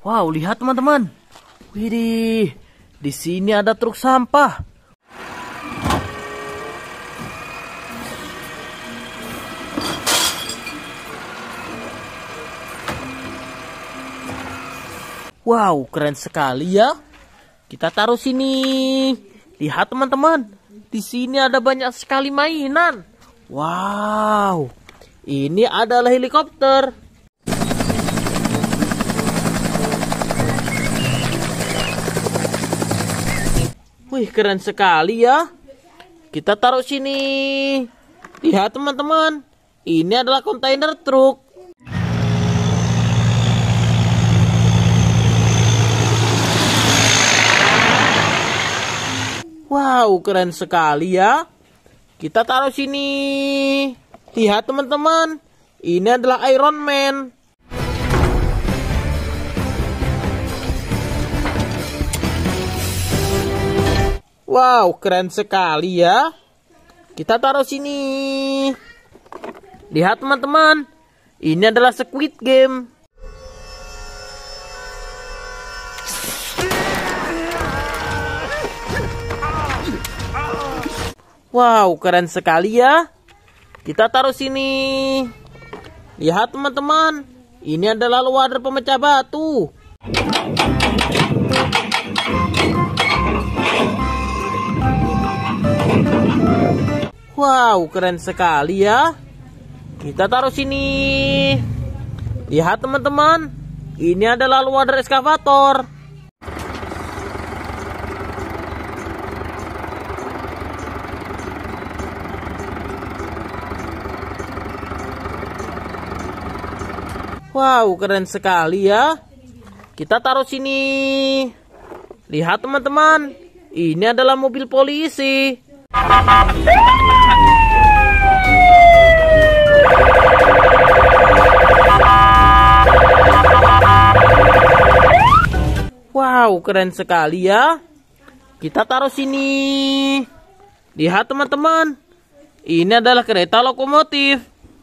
Wow, lihat teman-teman. Widih, di sini ada truk sampah. Wow, keren sekali ya. Kita taruh sini. Lihat teman-teman, di sini ada banyak sekali mainan. Wow, ini adalah helikopter. Wih, keren sekali ya. Kita taruh sini. Lihat teman-teman, ini adalah kontainer truk. Wow, keren sekali ya. Kita taruh sini. Lihat teman-teman, ini adalah Iron Man. Wow, keren sekali ya. Kita taruh sini. Lihat teman-teman, ini adalah Squid Game. Wow, keren sekali ya. Kita taruh sini. Lihat teman-teman, ini adalah wader pemecah batu. Wow, keren sekali ya. Kita taruh sini. Lihat teman-teman, ini adalah wader eskavator. Wow, keren sekali ya. Kita taruh sini. Lihat teman-teman, ini adalah mobil polisi. Wow, keren sekali ya. Kita taruh sini. Lihat teman-teman, ini adalah kereta lokomotif.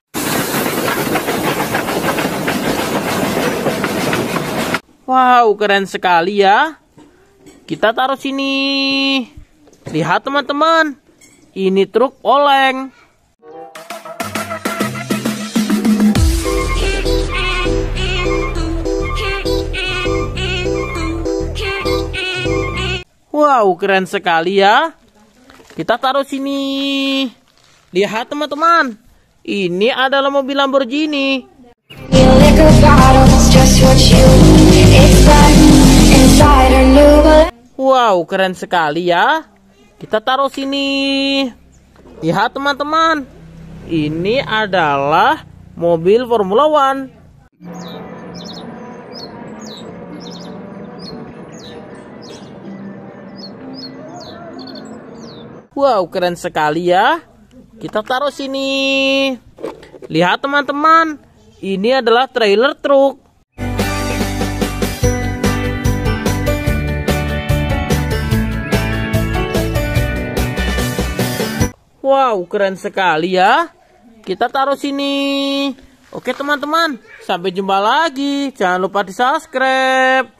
Wow, keren sekali ya. Kita taruh sini. Lihat teman-teman, ini truk oleng. Wow, keren sekali ya. Kita taruh sini. Lihat teman-teman, ini adalah mobil Lamborghini. Wow, keren sekali ya. Kita taruh sini. Lihat teman-teman, ini adalah mobil Formula One. Wow, keren sekali ya. Kita taruh sini. Lihat teman-teman, ini adalah trailer truk. Wow, keren sekali ya. Kita taruh sini. Oke teman-teman, sampai jumpa lagi. Jangan lupa di subscribe.